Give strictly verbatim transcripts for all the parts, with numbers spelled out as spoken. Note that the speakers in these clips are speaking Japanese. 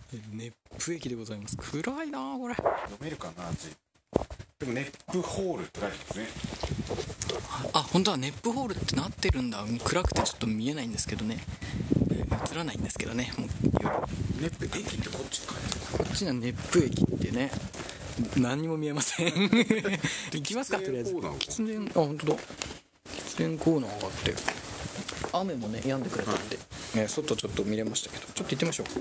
熱風駅でございます。暗いなーこれ。 読めるかな字。でも熱風ホールって書いてますね。 あ、本当は熱風ホールってなってるんだ。暗くてちょっと見えないんですけどね、映らないんですけどね。もう夜熱風駅ってこっち書いてある。 こっちには熱風駅ってね、何にも見えません行きますか、とりあえず。喫煙、あ、本当だ、喫煙コーナーがあって、雨もね止んでくれたんで、はい、ね、外ちょっと見れましたけど、ちょっと行ってみましょう。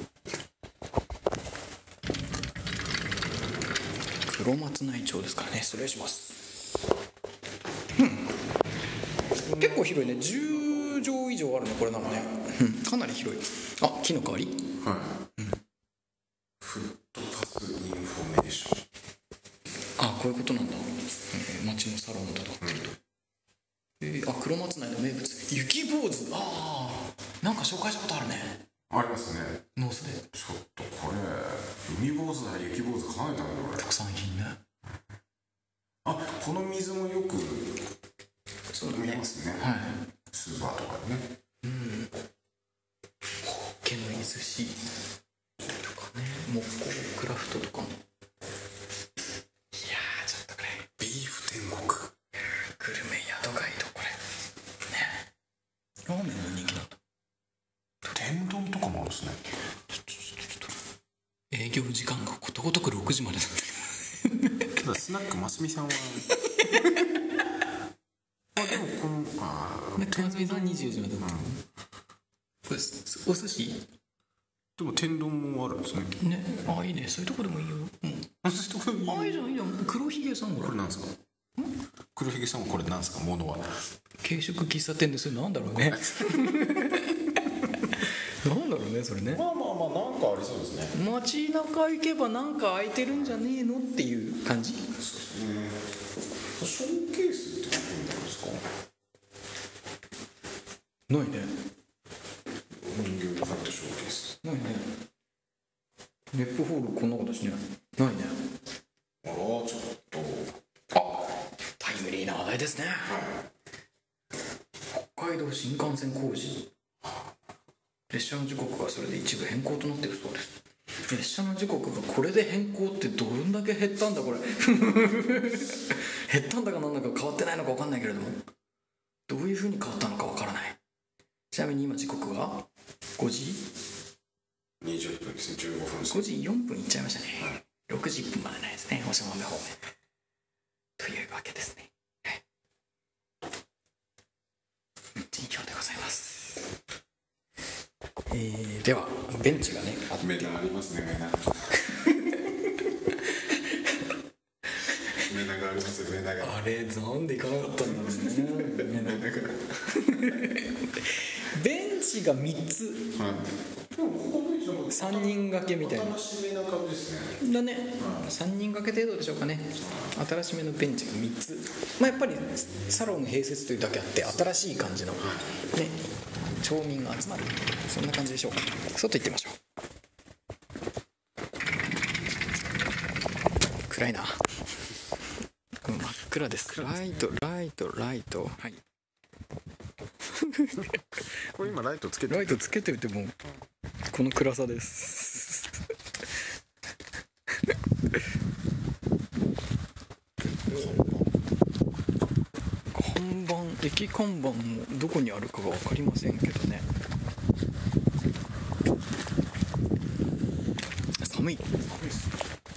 黒松内町ですからね。失礼します。うん、結構広いね。じゅうじょう以上あるねこれなのね、うん、かなり広い。あ、木の代わり、 はい、うん、フットパスインフォメーション。 あ、こういうことなんだ、えー、町のサロンだと、うん、えー、あ、黒松内の名物雪坊主。ああ、なんか紹介したことあるね。 ありますね、 ノースで。 ちょっとこれ海坊主だ雪坊主考えたんだこれ。 特産品ね。 あ、この水もよくそうだね、 見えますね、はい、スーパーとかでね。 うん、ホッケのいずしとかね、木工クラフトとかも。いやー、ちょっとこれビーフ天国、 グルメ宿ガイド、これね、ラーメンも人気なんだ。 天丼とかもあるんですね。 ちょっとちょっと営業時間がことごとくろくじまでだったただスナックますみさんはあ、でもこのあね、ますみさんにじゅうじまでだった、うん、これお寿司でも天丼もあるんですね。 ね、あ、いいね、そういうとこでもいいよ。うん、 あ、そういうとこでもいい。 あ、いいじゃん、いいじゃん。黒ひげさん、 これなんですか。黒ひげさんはこれなんですか、ものは。 軽食喫茶店ですよ。なんだろうねなんだろうね、それね。 まあまあまあ、なんかありそうですね。 街中行けばなんか空いてるんじゃねえのっていう感じ。 そうですね。ショーケースって何なんですか。 ないね。 人形が入ったショーケースないね。ネップホールこんなことしねないね。 あら、ちょっと、 あ、タイムリーな話題ですね、はい、北海道新幹線工事、列車の時刻がそれで一部変更となっているそうです。列車の時刻がこれで変更ってどんだけ減ったんだこれ減ったんだかなんだか変わってないのか分かんないけれども、どういう風に変わったのか分からない。ちなみに今時刻がごじにじゅっぷんですね。じゅうごふんです。 ごじよんぷんいっちゃいましたね、はい、ろくじいっぷんまでないですね、長豆方面というわけですね。はい、実況でございます。えー、ではベンチがねあって、 目玉ありますね。目玉目玉がありますよ。目玉、 あれなんで行かなかったんだろうね目玉がベンチがみっつ、はい、でもここのさんにん掛けみたいな新しめな感じですね。 だね、はい、さんにん掛け程度でしょうかね。新しめのベンチがみっつ、まあ、やっぱりサロン併設というだけあって新しい感じのね、町民が集まる、そんな感じでしょうか。外行ってみましょう。暗いな、真っ暗です。ライトライトライト、はい、 これ今ライトつけてライトつけておいてもこの暗さです看板、駅看板もどこにあるかが分かりませんけどね。寒い。寒いです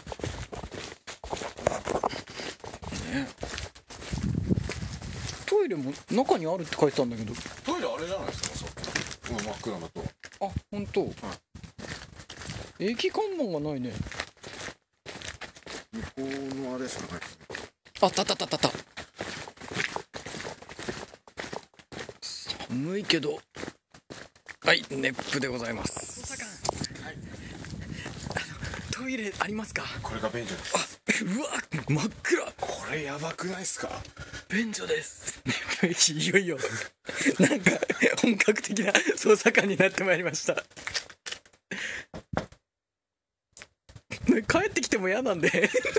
ね。トイレも中にあるって書いてたんだけど。 トイレあれじゃないですか、さっき、うん、真っ暗だと。 あ、本当。はい、駅看板がないね。 向こうのあれしかないですね。 あったあったあったあった。寒いけど、はい、熱風でございます。はい、トイレありますか。 これが便所です。 あ、うわ、真っ暗。 これやばくないですか。 便所です。いよいよなんか本格的な捜査官になってまいりました。帰ってきても嫌なんで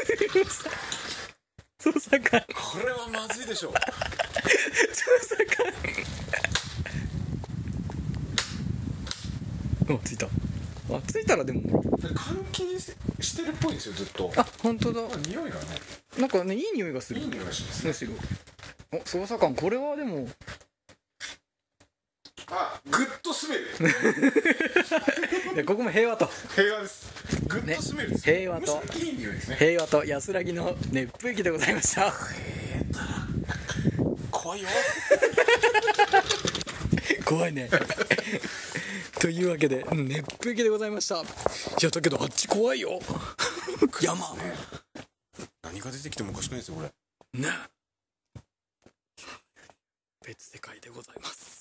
捜査官、 これはまずいでしょう。 捜査官、お、着いた。 あ、ついたらでも換気してるっぽいんですよずっと。 あ、本当だ。 匂いがね、 なんかね、いい匂いがする。 いい匂いがしますね。 むしろ。お、捜査官、これはでもあ、グッとスメル。 いや、ここも平和と平和です。グッとスメルです、 ね、平和とむしろいい匂いですね。 平和と安らぎの熱風機でございました。 怖いよ。 怖いね。というわけで熱風機でございました。いやだけどあっち怖いよ。山ね、何が出てきてもおかしくないですよこれね。別世界でございます。